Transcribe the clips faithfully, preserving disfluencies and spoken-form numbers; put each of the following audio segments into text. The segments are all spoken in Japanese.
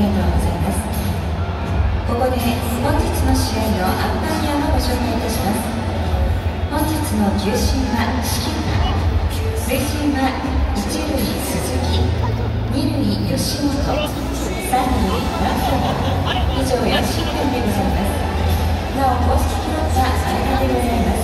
がとうございます。ここで本日の試合のアンパイアをご紹介いたします。本日の球審は指揮官、塁審は一塁鈴木、二塁吉本、三塁若野、以上よん審判でございます。なお公式記録は前田でございます。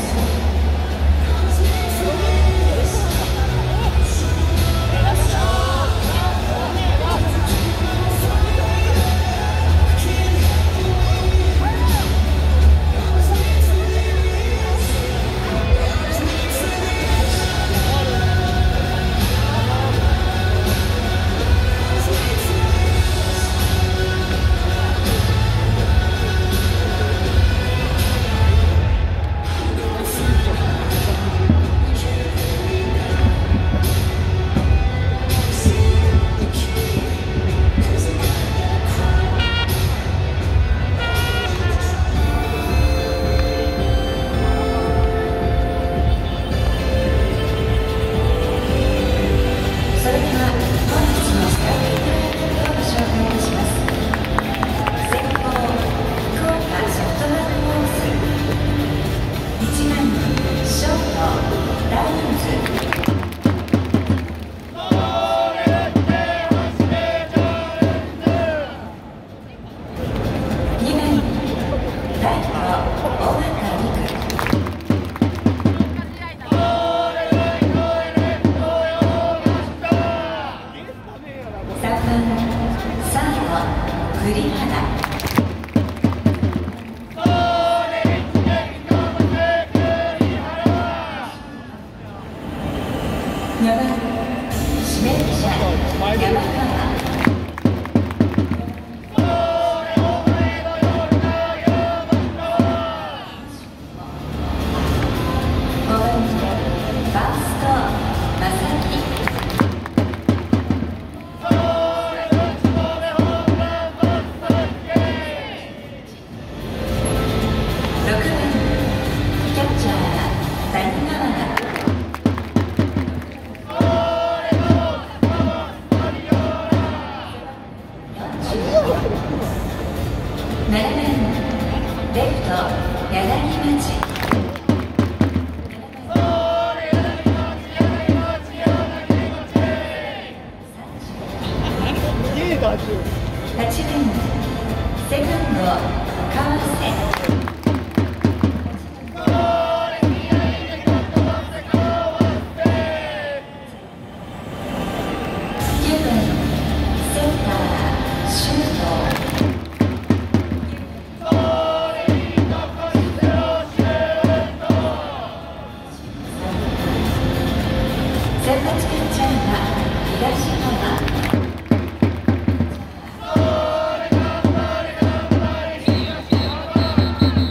Thank you.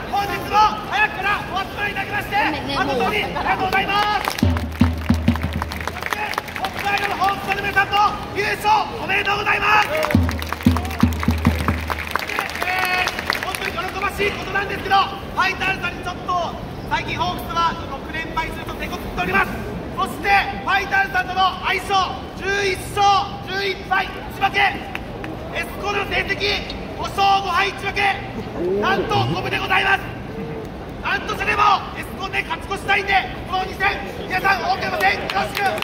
本日も早くからお集まりいただきまして誠にありがとうございます。そして北海道の本日の皆さんの優勝おめでとうございます。えー、本当に喜ばしいことなんですけど、ファイターズさんにちょっと最近ホークスはろく連敗すると手こずっております。そしてファイターズさんとの相性じゅういっしょうじゅういっぱいいち分け、エスコールの成績ごしょうごはいいち分け、なんと五分でございます。なんとしてでもエスコンで勝ち越したいんで、このに戦皆さん大きな戦よろしくお願いします。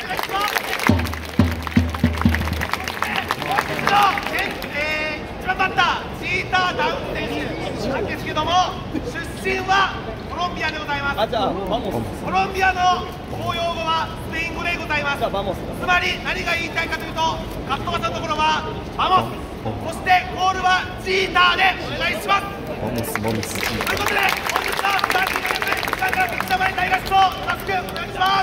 本日の、えー、いちばんバッターチーター・ダウン選手なんですけども、出身はコロンビアでございます。 あ、じゃあバモス。 コロンビアの公用語はスペイン語でございます。 じゃあバモス。 つまり何が言いたいかというと、カットバさんのところはバモス、そしてコールはチーターでお願いします。 バモスバモス。 ということで本日はスターティングゲーム、時間からピッチャー前大合唱よろしくお願いします。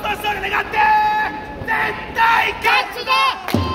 勝利願って絶対勝つぞ。